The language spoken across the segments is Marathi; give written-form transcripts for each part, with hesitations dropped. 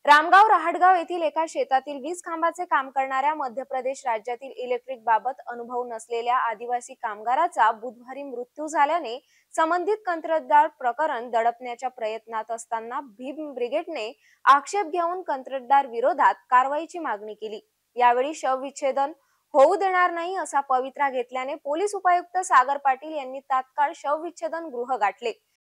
रामगाव रहाटगाव येथील एका शेतातील वीज खांबाचे काम करणाऱ्या मध्य प्रदेश राज्यातील इलेक्ट्रिक बाबत अनुभव नसलेल्या आदिवासी कामगाराचा बुधवारी मृत्यू झाल्याने संबंधित कंत्राटदार प्रकरण दडपण्याच्या प्रयत्नात असताना भीम ब्रिगेडने आक्षेप घेऊन कंत्राटदार विरोधात कारवाईची मागणी केली। यावेळी शवविच्छेदन होऊ देणार नाही असा पवित्रा घेतल्याने पोलीस उपायुक्त सागर पाटील यांनी तात्काळ शवविच्छेदन गृह गाठले।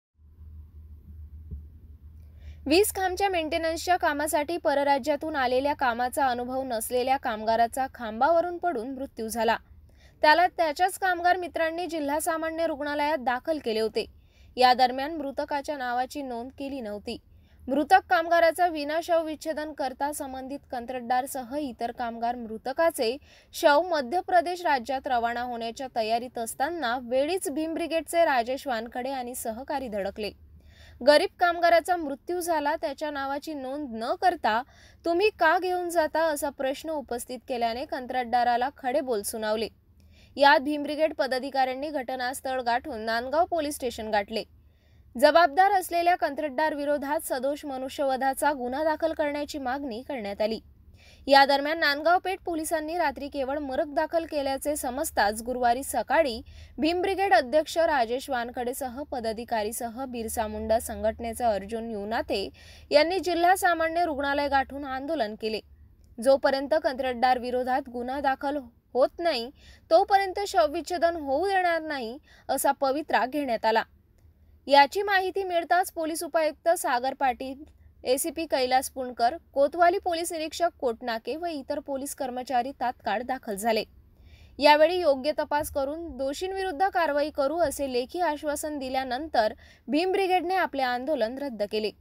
वीज खांबच्या मेंटेनन्सच्या कामासाठी परराज्यातून आलेल्या कामाचा अनुभव नसलेल्या कामगाराचा खांबावरून पडून मृत्यू झाला। त्याला त्याच्याच कामगार मित्रांनी जिल्हा सामान्य रुग्णालयात दाखल केले होते। या दरम्यान मृतकाच्या नावाची नोंद केली नव्हती। मृतक कामगाराचा विना शव विच्छेदन करता संबंधित कंत्राटदारसह इतर कामगार मृतकाचे शव मध्य प्रदेश राज्यात रवाना होण्याच्या तयारीत असताना वेळीच भीम ब्रिगेडचे राजेश वानखडे आणि सहकारी धडकले। गरीब कामगाराचा मृत्यू झाला, त्याच्या नावाची नोंद न करता तुम्ही का घेऊन जाता असा प्रश्न उपस्थित केल्याने कंत्राटदाराला खडेबोल सुनावले। यात भीम ब्रिगेड पदाधिकाऱ्यांनी घटनास्थळ गाठून नांदगाव पोलीस स्टेशन गाठले। जबाबदार असलेल्या कंत्राटदार विरोधात सदोष मनुष्यवधाचा गुन्हा दाखल करण्याची मागणी करण्यात आली। या दरम्यान नांदगाव पेठ पोलिसांनी रात्री केवळ मरक दाखल केल्याचे समजताच गुरुवारी सकाळी भीम ब्रिगेड अध्यक्ष राजेश वानखडेसह पदाधिकारीसह बिरसा मुंडा संघटनेचे अर्जुन युनाते यांनी जिल्हा सामान्य रुग्णालय गाठून आंदोलन केले। जोपर्यंत कंत्राटदार विरोधात गुन्हा दाखल होत नाही तोपर्यंत शवविच्छेदन होऊ देणार नाही असा पवित्रा घेण्यात आला। याची माहिती मिळताच पोलीस उपायुक्त सागर पाटील, एसीपी कैलास पुणकर, कोतवाली पोलीस निरीक्षक कोटनाके व इतर पोलीस कर्मचारी तात्काळ दाखल झाले। यावेळी योग्य तपास करून दोषींविरुद्ध कारवाई करू असे लेखी आश्वासन दिल्यानंतर भीम ब्रिगेडने आपले आंदोलन रद्द केले।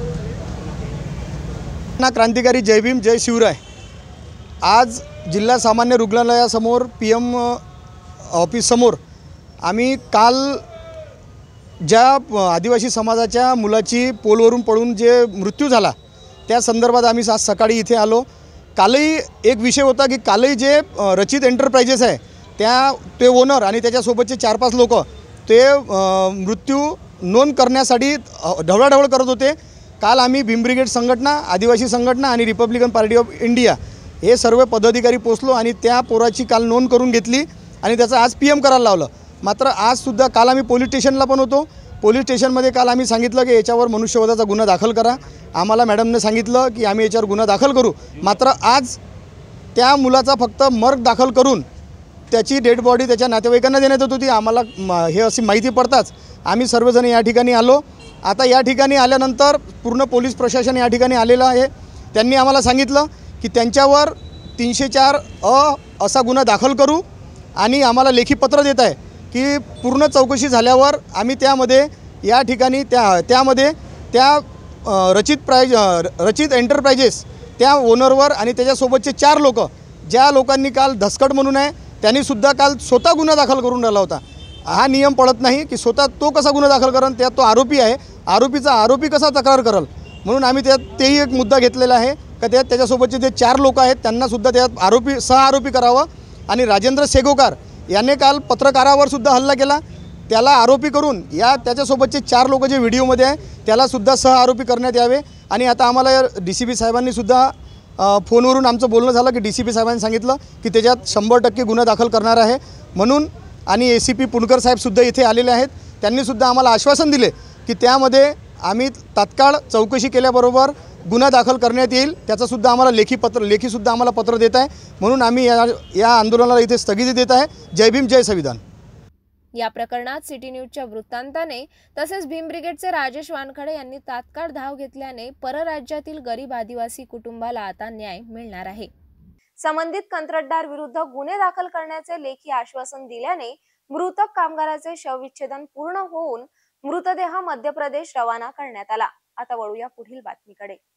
क्रांतिकारी जय भीम जय शिवराय। आज जिल्हा सामान्य रुग्णालयासमोर पीएम ऑफिस समोर आम्ही काल ज्या आदिवासी समाजाच्या मुलाची पोलवरून पडून जे मृत्यू झाला त्या संदर्भात आम्ही आज सकाळी इथे आलो। कालही एक विषय होता की कालही जे रचित एंटरप्राइजेस आहे ते ओनर आणि त्याच्यासोबतचे 4-5 लोक ते मृत्यू नोंद करण्यासाठी ढवळाढवळ करत होते। काल आम्ही भीम ब्रिगेड संघटना, आदिवासी संघटना आणि रिपब्लिकन पार्टी ऑफ इंडिया हे सर्व पदाधिकारी पोचलो आणि त्या पोराची काल नोंद करून घेतली आणि त्याचं आज पीएम करायला लावलं। मात्र आजसुद्धा काल आम्ही पोलीस स्टेशनला पण होतो। पोलीस स्टेशनमध्ये काल आम्ही सांगितलं की याच्यावर मनुष्यवधाचा गुन्हा दाखल करा। आम्हाला मॅडमने सांगितलं की आम्ही याच्यावर गुन्हा दाखल करू। मात्र आज त्या मुलाचा फक्त मर्ग दाखल करून त्याची डेड बॉडी त्याच्या नातेवाईकांना देण्यात येत होती। आम्हाला हे अशी माहिती पडताच आम्ही सर्वजण या ठिकाणी आलो। आता या ठिकाणी आल्यानंतर पूर्ण पोलीस प्रशासन या ठिकाणी आलेलं आहे। त्यांनी आम्हाला सांगितलं की त्यांच्यावर 304 असा गुन्हा दाखल करू आणि आम्हाला लेखी पत्र देत आहे की पूर्ण चौकशी झाल्यावर आम्ही त्यामध्ये या ठिकाणी त्यामध्ये रचित एंटरप्राइजेस त्या ओनरवर आणि त्याच्यासोबतचे 4 लोक ज्या लोकांनी काल धसकट म्हणून आहे त्यांनीसुद्धा काल स्वतः गुन्हा दाखल करून राहिला होता। हा नियम पडत नाही की स्वतः तो कसा गुन्हा दाखल करेल, त्यात तो आरोपी आहे, आरोपीचा आरोपी कसा तक्रार करेल, म्हणून आम्ही तेही एक मुद्दा घेतलेला आहे का त्याच्यासोबतचे जे 4 लोक आहेत त्यांनासुद्धा त्यात सहआरोपी करावं। आणि राजेंद्र सेगोकार याने काल पत्रकारावर सुद्धा हल्ला केला, त्याला आरोपी करून त्याच्यासोबतचे 4 लोक जे व्हिडिओमध्ये आहे त्यालासुद्धा सहआरोपी करण्यात यावे। आणि आता आम्हाला DCP साहेबांनीसुद्धा फोनवरून आमचं बोलणं झालं की DCP साहेबांनी सांगितलं की त्याच्यात 100% गुन्हा दाखल करणार आहे म्हणून। आणि ACP पुणकर साहेबसुद्धा इथे आलेले आहेत, त्यांनीसुद्धा आम्हाला आश्वासन दिले की त्यामध्ये आम्ही तात्काळ चौकशी केल्याबरोबर गुन्हा दाखल करण्यात येईल। त्याचासुद्धा आम्हाला लेखीसुद्धा आम्हाला पत्र देत आहे, म्हणून आम्ही या आंदोलनाला इथे स्थगिती देत आहे। जय भीम जय संविधान। या प्रकरणात सिटी न्यूजच्या वृत्तांताने तसेच भीम ब्रिगेडचे राजेश वानखडे यांनी तात्काळ धाव घेतल्याने परराज्यातील गरीब आदिवासी कुटुंबाला आता न्याय मिळणार आहे। संबंधित कंत्राटदार विरुद्ध गुन्हे दाखल करण्याचे लेखी आश्वासन दिल्याने मृतक कामगाराचे शवविच्छेदन पूर्ण होऊन मृतदेह मध्य प्रदेश रवाना करण्यात आला। आता वळूया पुढील बातमीकडे।